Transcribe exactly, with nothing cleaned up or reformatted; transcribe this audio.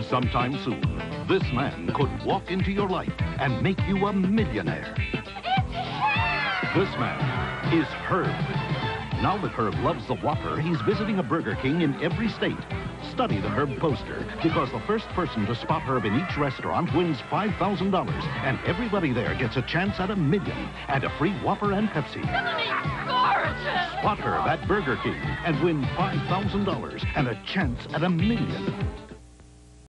sometime soon, this man could walk into your life and make you a millionaire. This man is Herb. Now that Herb loves the Whopper, he's visiting a Burger King in every state. Study the Herb poster, because the first person to spot Herb in each restaurant wins five thousand dollars, and everybody there gets a chance at a million and a free Whopper and Pepsi. Spot Herb at Burger King and win five thousand dollars and a chance at a million.